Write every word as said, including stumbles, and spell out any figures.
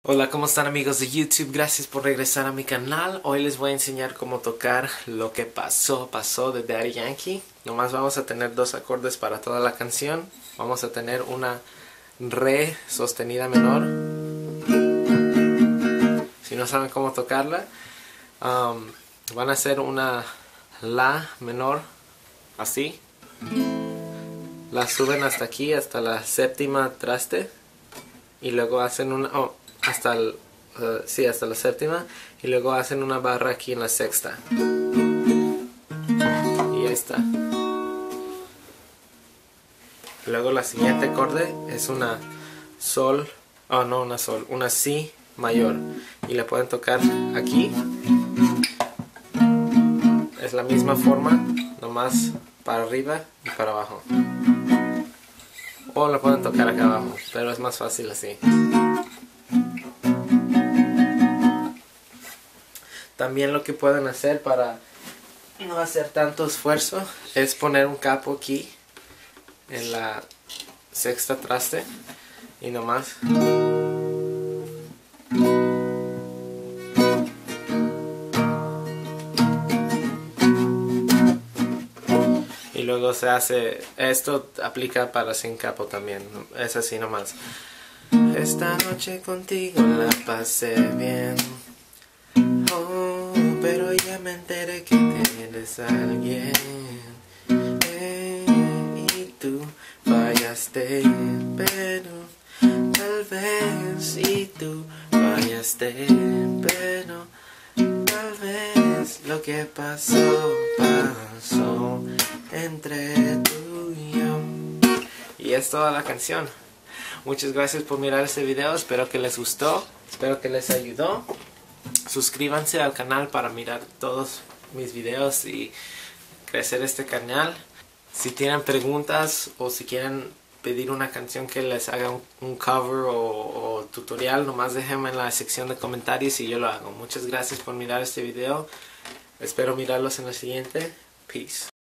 Hola, ¿cómo están amigos de YouTube? Gracias por regresar a mi canal. Hoy les voy a enseñar cómo tocar Lo que pasó, pasó de Daddy Yankee. Nomás vamos a tener dos acordes para toda la canción. Vamos a tener una Re sostenida menor. Si no saben cómo tocarla, um, van a hacer una La menor, así. La suben hasta aquí, hasta la séptima traste. Y luego hacen una... Oh, hasta el, uh, sí, hasta la séptima, y luego hacen una barra aquí en la sexta, y ahí está. Luego la siguiente acorde es una Sol, oh no, una Sol, una Si mayor, y la pueden tocar aquí. Es la misma forma, nomás para arriba y para abajo, o la pueden tocar acá abajo, pero es más fácil así. También lo que pueden hacer para no hacer tanto esfuerzo es poner un capo aquí en la sexta traste y nomás y luego se hace, esto aplica para sin capo también, es así nomás. Esta noche contigo la pasé bien, oh, pero ya me enteré que tienes a alguien, eh, y tú fallaste, pero tal vez, y tú fallaste, pero tal vez lo que pasó, pasó entre tú y yo. Y es toda la canción. Muchas gracias por mirar este video, espero que les gustó, espero que les ayudó. Suscríbanse al canal para mirar todos mis videos y crecer este canal. Si tienen preguntas o si quieren pedir una canción que les haga un, un cover o, o tutorial, nomás déjenme en la sección de comentarios y yo lo hago. Muchas gracias por mirar este video. Espero mirarlos en el siguiente. Peace.